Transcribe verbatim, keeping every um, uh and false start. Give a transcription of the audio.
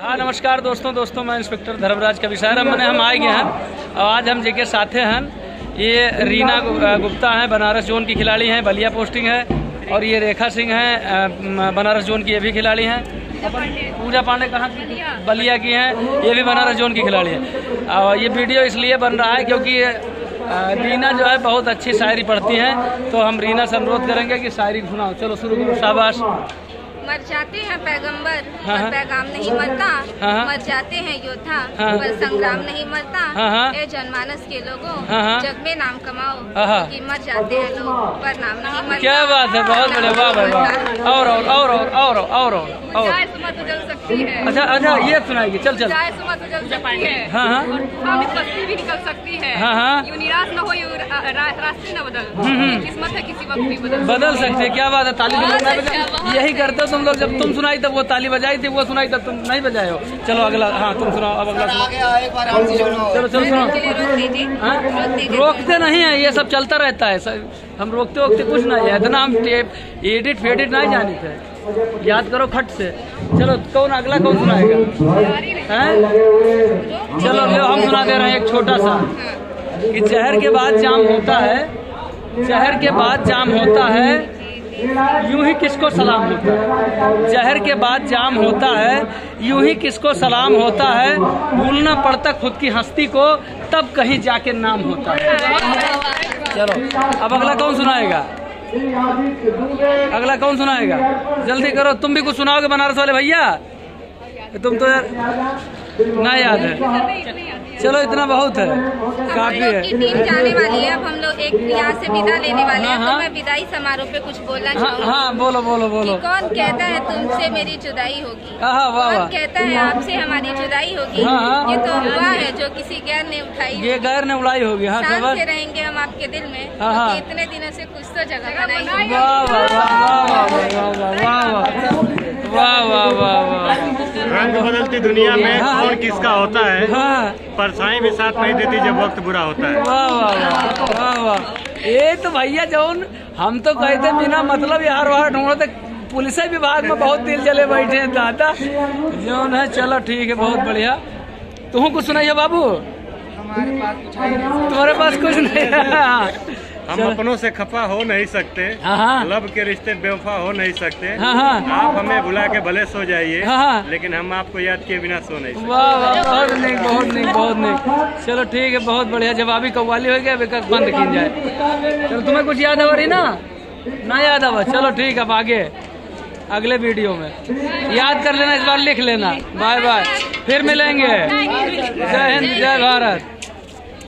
हाँ नमस्कार दोस्तों दोस्तों मैं इंस्पेक्टर धर्मराज कविसार मैंने हम आए गए हैं और आज हम जेके साथे हैं। ये रीना गुप्ता हैं, बनारस जोन की खिलाड़ी हैं, बलिया पोस्टिंग है। और ये रेखा सिंह हैं, बनारस जोन की ये भी खिलाड़ी हैं। पूजा पांडे कहाँ की? बलिया की हैं, ये भी बनारस जोन की खिलाड़ी है। और ये वीडियो इसलिए बन रहा है क्योंकि रीना जो है बहुत अच्छी शायरी पढ़ती हैं, तो हम रीना से अनुरोध करेंगे कि शायरी सुनाओ। चलो शुरू करो। शाबाश। मर जाते हैं पैगंबर हाँ पर पैगाम नहीं मरता। हाँ मर जाते हैं योद्धा हाँ पर संग्राम नहीं मरता। हाँ ए जनमानस के लोगों हाँ जग में नाम कमाओ हाँ कि मर जाते हैं लोग पर नाम नहीं मरता। क्या बात है, बहुत बढ़िया, वाह भाई वाह। और और और और और और और चाय सुमत उजल सकती है। अच्छा अच्छा ये सुनाएगी। चल चल। चाय सुमत उजल सकती है। हाँ हाँ और बस्ती भी निकल सकती है। हाँ हाँ यूं निराश न हो, यूं रास्ते न बदल, किस्मत है किसी वक्त भी बदल बदल सकते हैं। क्या बात है, ताली बजाओ। यही करते हो तुम लोग, जब तुम सुनाई तब वो ताली बजाई थी, वो सुनाई तब तुम नहीं बजाए हो। चलो अगला। हाँ तुम सुनाओ, अब अगला सुनाओ। चलो चलो सुनो। हाँ? रोकते नहीं है, ये सब चलता रहता है। हम रोकते वोकते कुछ नहीं है, इतना हम एडिट फेडिट नहीं जाने थे, याद करो खट से। चलो कौन अगला कौन सुनाएगा? हैं? चलो लो हम सुना दे रहे हैं एक छोटा सा कि जहर के बाद जाम होता है, जहर के बाद जाम होता है, यूं ही किसको सलाम होता है। जहर के बाद जाम होता है, यूं ही किसको सलाम होता है। भूलना पड़ता खुद की हस्ती को, तब कहीं जाके नाम होता है। चलो अब अगला कौन सुनाएगा? अगला कौन सुनाएगा? जल्दी करो, तुम भी कुछ सुनाओगे बनारस वाले भैया? तुम तो यार ना याद है। चलो इतना बहुत है, काफी है। की टीम जाने वाली है, अब हम लोग एक यहाँ से विदा लेने वाले हैं। हाँ, तो मैं विदाई समारोह पे कुछ बोलना हाँ, चाहूँगी। हाँ बोलो बोलो बोलो। कौन कहता है तुमसे मेरी जुदाई होगी? हाँ वाह कौन वाह। कहता है आपसे हमारी जुदाई होगी? हाँ, हाँ। ये तो अफवाह है जो किसी गैर ने उठाई। ये गैर ने उड़ाई होगी। हाँ शान खबर से रहेंगे हम आपके दिल में। हाँ, हाँ। क्योंकि इतने दिनों से कुछ तो जगह बनाई। वाह वाह वाह वाह वाह वाह वाह वाह वाह। रंग बदलती दुनिया में हाँ। कौन किसका होता है, हाँ परछाई भी साथ नहीं देती जब वक्त बुरा होता है। वाह वाह वाह वाह। ये तो भैया जौन हम तो कहते बिना मतलब यार वहाँ ढूंढते, पुलिस विभाग में बहुत दिल जले बैठे हैं दादा जौन है। चलो ठीक है, बहुत बढ़िया। तुम कुछ सुनाइए बाबू। हमारे पास कुछ तुम्हारे पास कुछ नहीं। हम अपनों से खफा हो नहीं सकते, हाँ लब के रिश्ते बेवफा हो नहीं सकते। हाँ हाँ आप हमें भुला के भले सो जाइए, हाँ। लेकिन हम आपको याद किए बिना सो नहीं सकते। वाह वाह, बहुत नहीं बहुत नहीं बहुत नहीं। चलो ठीक है, बहुत बढ़िया। जवाबी कव्वाली हो गया, बेकार बंद की जाए। चलो तुम्हें कुछ याद है ना? ना याद है? चलो ठीक है, अब आगे अगले वीडियो में याद कर लेना, इस बार लिख लेना। बाय बाय, फिर मिलेंगे। जय हिंद, जय भारत।